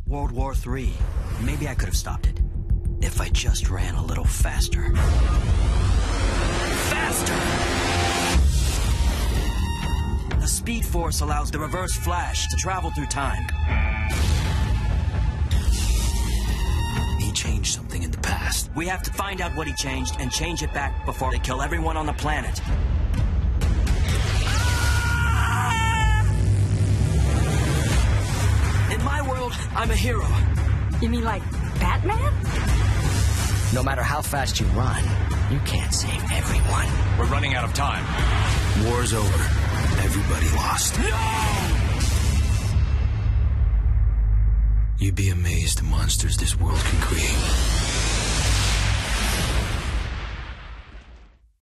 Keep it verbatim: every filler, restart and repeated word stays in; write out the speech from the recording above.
World War Three. Maybe I could have stopped it. If I just ran a little faster. Faster! The Speed Force allows the Reverse Flash to travel through time. He changed something in the past. We have to find out what he changed and change it back before they kill everyone on the planet. In my world, I'm a hero. You mean like Batman? No matter how fast you run, you can't save everyone. We're running out of time. War's over. Everybody lost. No! You'd be amazed the monsters this world can create.